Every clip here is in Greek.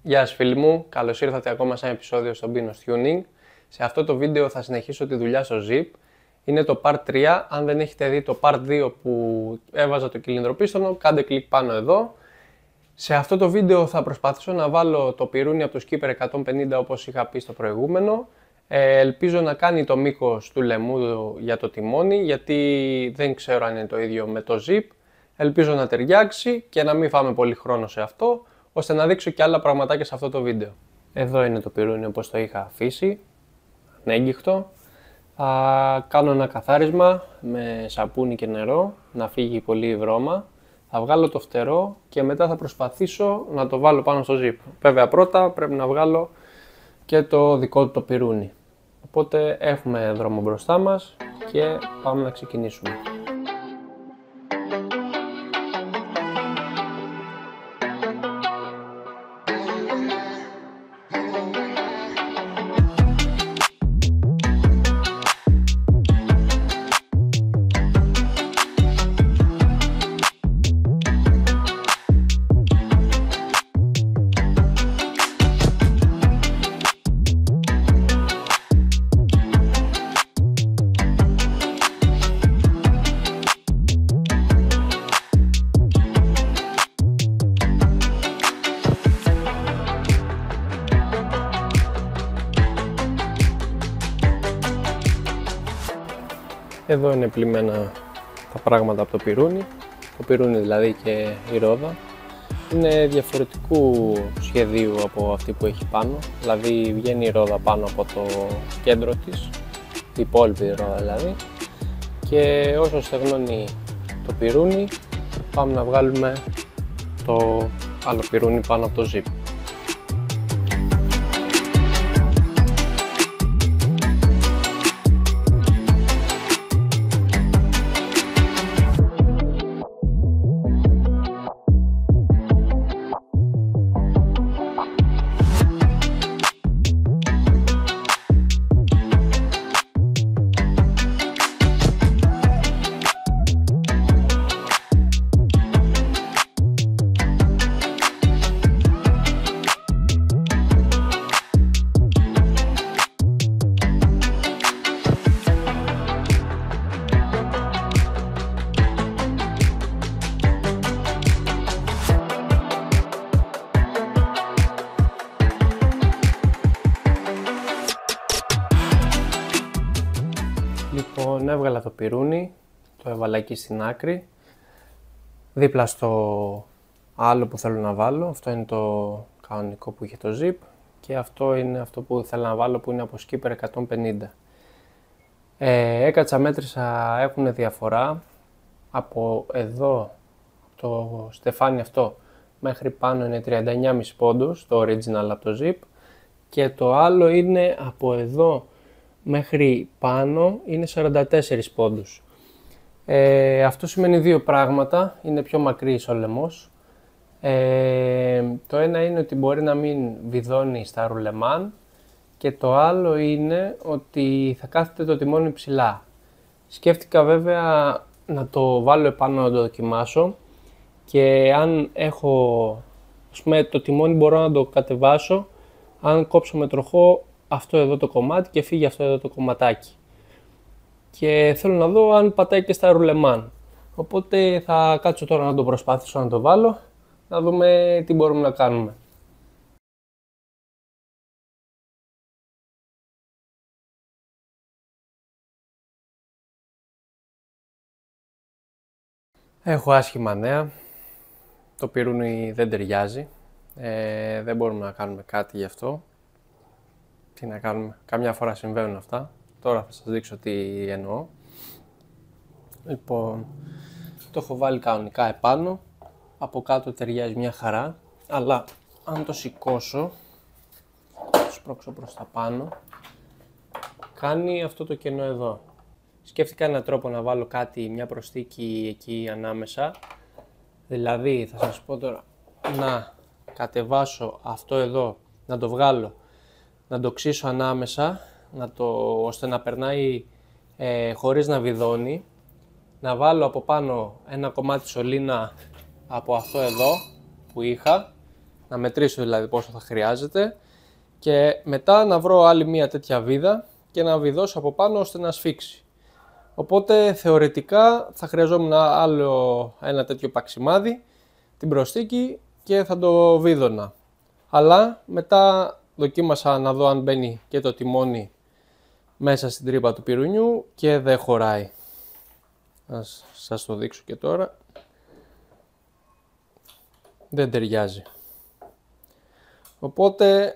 Γεια σας φίλοι μου, καλώς ήρθατε ακόμα σε ένα επεισόδιο στο Binos Tuning. Σε αυτό το βίντεο θα συνεχίσω τη δουλειά στο Zip. Είναι το Part 3, αν δεν έχετε δει το Part 2 που έβαζα το κυλινδροπίστονο, κάντε κλικ πάνω εδώ. Σε αυτό το βίντεο θα προσπαθήσω να βάλω το πυρούνι από το Skipper 150 όπως είχα πει στο προηγούμενο. Ελπίζω να κάνει το μήκος του λεμούδου για το τιμόνι, γιατί δεν ξέρω αν είναι το ίδιο με το Zip. Ελπίζω να ταιριάξει και να μην φάμε πολύ χρόνο σε αυτό, ώστε να δείξω και άλλα πραγματάκια σε αυτό το βίντεο. Εδώ είναι το πυρούνι όπως το είχα αφήσει, ανέγκυχτο. Θα κάνω ένα καθάρισμα με σαπούνι και νερό, να φύγει πολύ η βρώμα. Θα βγάλω το φτερό και μετά θα προσπαθήσω να το βάλω πάνω στο Zip. Βέβαια πρώτα πρέπει να βγάλω και το δικό του το πυρούνι. Οπότε έχουμε δρόμο μπροστά μας και πάμε να ξεκινήσουμε. Εδώ είναι πλημμένα τα πράγματα από το πυρούνι. Το πυρούνι δηλαδή και η ρόδα. Είναι διαφορετικού σχεδίου από αυτή που έχει πάνω. Δηλαδή βγαίνει η ρόδα πάνω από το κέντρο της, η υπόλοιπη ρόδα δηλαδή. Και όσο στεγνώνει το πυρούνι, πάμε να βγάλουμε το άλλο πυρούνι πάνω από το Zip. Λοιπόν, έβγαλα το πυρούνι, το έβαλα εκεί στην άκρη, δίπλα στο άλλο που θέλω να βάλω. Αυτό είναι το κανονικό που είχε το Zip και αυτό είναι αυτό που θέλω να βάλω που είναι από Skipper 150. Έκατσα, μέτρησα, έχουν διαφορά από εδώ, το στεφάνι αυτό, μέχρι πάνω είναι 39,5 πόντους, το original από το Zip, και το άλλο είναι από εδώ μέχρι πάνω είναι 44 πόντους. Αυτό σημαίνει δύο πράγματα. Είναι πιο μακρύς ο λαιμός. Το ένα είναι ότι μπορεί να μην βιδώνει στα ρουλεμάν και το άλλο είναι ότι θα κάθεται το τιμόνι ψηλά. Σκέφτηκα βέβαια να το βάλω επάνω να το δοκιμάσω και αν έχω, ας πούμε, το τιμόνι μπορώ να το κατεβάσω αν κόψω με τροχό αυτό εδώ το κομμάτι και φύγει αυτό εδώ το κομματάκι. Και θέλω να δω αν πατάει και στα ρουλεμάν. Οπότε θα κάτσω τώρα να το προσπαθήσω να το βάλω, να δούμε τι μπορούμε να κάνουμε. Έχω άσχημα νέα. Το πυρούνι δεν ταιριάζει. Δεν μπορούμε να κάνουμε κάτι γι' αυτό. Τι να κάνουμε, καμιά φορά συμβαίνουν αυτά. Τώρα θα σας δείξω τι εννοώ. Λοιπόν, το έχω βάλει κανονικά επάνω. Από κάτω ταιριάζει μια χαρά. Αλλά αν το σηκώσω, το σπρώξω προς τα πάνω, κάνει αυτό το κενό εδώ. Σκέφτηκα έναν τρόπο να βάλω κάτι, μια προσθήκη εκεί ανάμεσα. Δηλαδή θα σας πω τώρα να κατεβάσω αυτό εδώ, να το βγάλω, να το ξύσω ανάμεσα, ώστε να περνάει χωρίς να βιδώνει, να βάλω από πάνω ένα κομμάτι σωλήνα από αυτό εδώ που είχα, να μετρήσω δηλαδή πόσο θα χρειάζεται και μετά να βρω άλλη μία τέτοια βίδα και να βιδώσω από πάνω ώστε να σφίξει. Οπότε θεωρητικά θα χρειαζόμουν άλλο ένα τέτοιο παξιμάδι, την προστίκη και θα το βίδωνα. Αλλά μετά δοκίμασα να δω αν μπαίνει και το τιμόνι μέσα στην τρύπα του πυρουνιού και δεν χωράει. Ας σας το δείξω και τώρα. Δεν ταιριάζει. Οπότε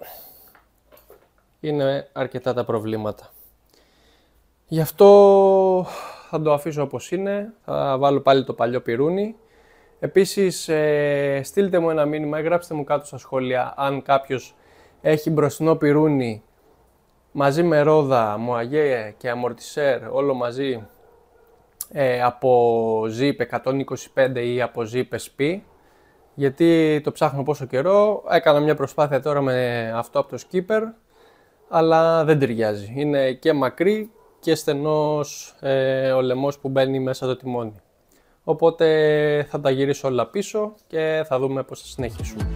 είναι αρκετά τα προβλήματα. Γι' αυτό θα το αφήσω όπως είναι, θα βάλω πάλι το παλιό πυρούνι. Επίσης στείλτε μου ένα μήνυμα, γράψτε μου κάτω στα σχόλια αν κάποιος έχει μπροστινό πυρούνι μαζί με ρόδα, μουαγέ και αμορτισέρ όλο μαζί από Zip 125 ή από Zip SP, γιατί το ψάχνω πόσο καιρό. Έκανα μια προσπάθεια τώρα με αυτό από το Skipper, αλλά δεν ταιριάζει. Είναι και μακρύ και στενός ο λαιμός που μπαίνει μέσα το τιμόνι. Οπότε θα τα γυρίσω όλα πίσω και θα δούμε πώς θα συνεχίσουμε.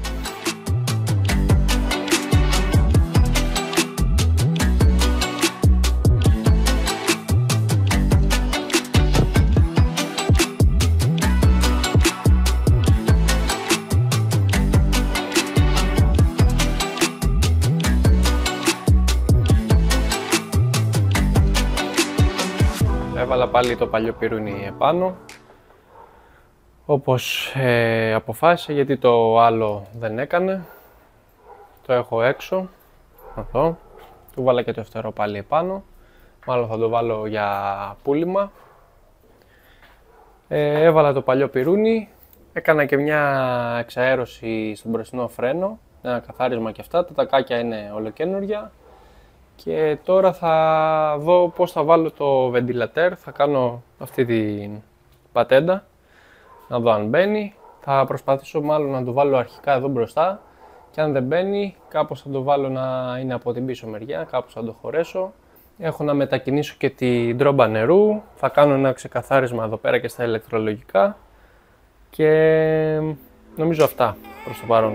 Έβαλα πάλι το παλιό πυρούνι επάνω, όπως αποφάσισα, γιατί το άλλο δεν έκανε. Το έχω έξω, εδώ. Του βάλα και το φτερό πάλι επάνω, μάλλον θα το βάλω για πούλημα. Έβαλα το παλιό πυρούνι, έκανα και μια εξαέρωση στον μπροστινό φρένο, ένα καθάρισμα και αυτά, τα τακάκια είναι ολοκαίνουργια. Και τώρα θα δω πώς θα βάλω το βεντιλατέρ, θα κάνω αυτή την πατέντα, να δω αν μπαίνει. Θα προσπαθήσω μάλλον να το βάλω αρχικά εδώ μπροστά και αν δεν μπαίνει κάπως θα το βάλω να είναι από την πίσω μεριά, κάπως θα το χωρέσω. Έχω να μετακινήσω και την τρόμπα νερού, θα κάνω ένα ξεκαθάρισμα εδώ πέρα και στα ηλεκτρολογικά και νομίζω αυτά προς το παρόν.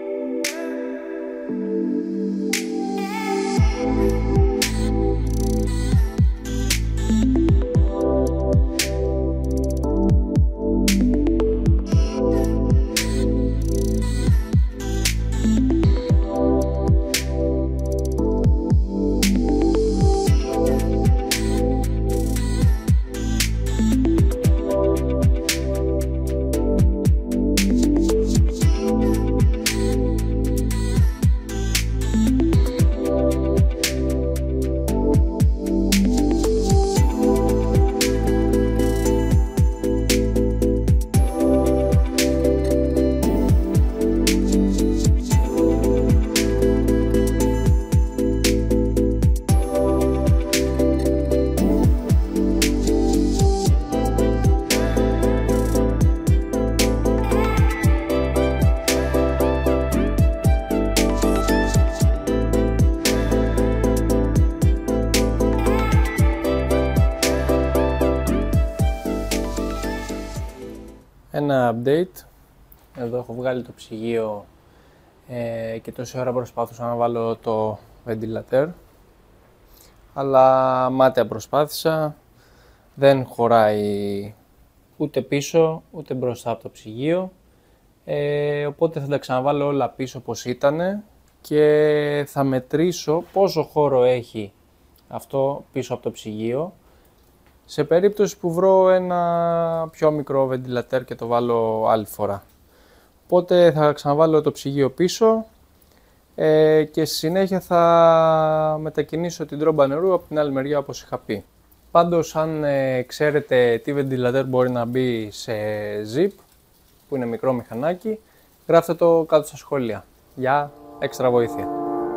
Ένα update, εδώ έχω βγάλει το ψυγείο και τόση ώρα προσπάθησα να βάλω το ventilator, αλλά μάταια προσπάθησα, δεν χωράει ούτε πίσω ούτε μπροστά από το ψυγείο, οπότε θα τα ξαναβάλω όλα πίσω όπως ήτανε και θα μετρήσω πόσο χώρο έχει αυτό πίσω από το ψυγείο. Σε περίπτωση που βρω ένα πιο μικρό βεντιλατέρ και το βάλω άλλη φορά. Οπότε θα ξαναβάλω το ψυγείο πίσω και στη συνέχεια θα μετακινήσω την τρόμπα νερού από την άλλη μεριά όπως είχα πει. Πάντως αν ξέρετε τι βεντιλατέρ μπορεί να μπει σε Zip, που είναι μικρό μηχανάκι, γράφτε το κάτω στα σχόλια για έξτρα βοήθεια.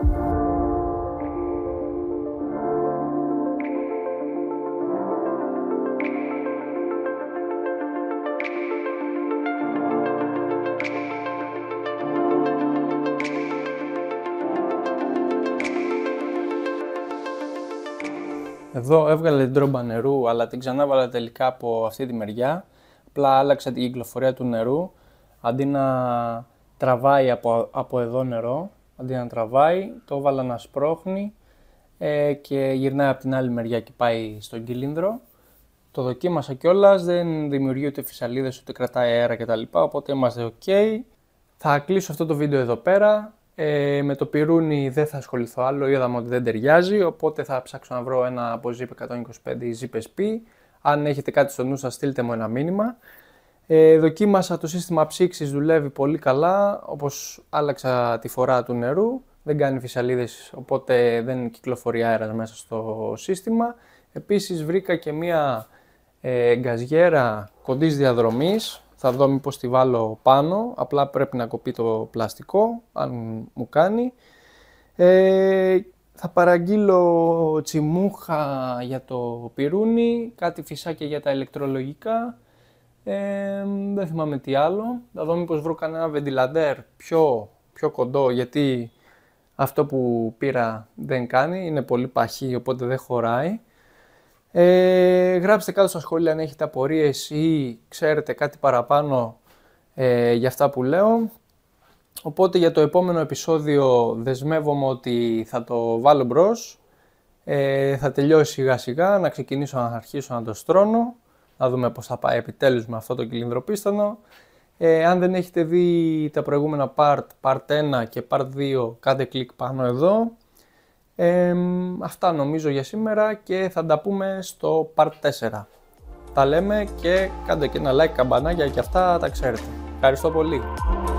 Εδώ έβγαλε την τρόμπα νερού, αλλά την ξανάβαλα τελικά από αυτή τη μεριά. Απλά άλλαξα την κυκλοφορία του νερού. Αντί να τραβάει από εδώ νερό, αντί να τραβάει, το έβαλα να σπρώχνει και γυρνάει από την άλλη μεριά και πάει στον κύλινδρο. Το δοκίμασα κιόλας, δεν δημιουργεί ούτε φυσαλίδες ούτε κρατάει αέρα κτλ. Οπότε είμαστε ok. Θα κλείσω αυτό το βίντεο εδώ πέρα. Με το πιρούνι δεν θα ασχοληθώ άλλο, είδαμε ότι δεν ταιριάζει, οπότε θα ψάξω να βρω ένα από Zip 125 ή Zip SP. Αν έχετε κάτι στο νου σας, στείλτε μου ένα μήνυμα. Δοκίμασα το σύστημα ψήξης, δουλεύει πολύ καλά, όπως άλλαξα τη φορά του νερού. Δεν κάνει φυσαλίδες, οπότε δεν κυκλοφορεί αέρας μέσα στο σύστημα. Επίσης βρήκα και μία γκαζιέρα κοντής διαδρομής. Θα δω μήπως τη βάλω πάνω, απλά πρέπει να κοπεί το πλαστικό, αν μου κάνει. Θα παραγγείλω τσιμούχα για το πιρούνι, κάτι φυσάκια για τα ηλεκτρολογικά. Δεν θυμάμαι τι άλλο. Θα δω μήπως βρω κανένα βεντιλαντέρ πιο κοντό, γιατί αυτό που πήρα δεν κάνει, είναι πολύ παχύ, οπότε δεν χωράει. Γράψτε κάτω στα σχόλια αν έχετε απορίες ή ξέρετε κάτι παραπάνω για αυτά που λέω. Οπότε για το επόμενο επεισόδιο δεσμεύομαι ότι θα το βάλω μπρος. Θα τελειώσει σιγά σιγά, να ξεκινήσω να αρχίσω να το στρώνω. Να δούμε πώς θα πάει επιτέλους με αυτό το κυλινδροπίστωνο. Αν δεν έχετε δει τα προηγούμενα part 1 και part 2, κάντε κλικ πάνω εδώ. Αυτά νομίζω για σήμερα και θα τα πούμε στο part 4. Τα λέμε και κάντε και ένα like, καμπανάκια και αυτά τα ξέρετε. Ευχαριστώ πολύ.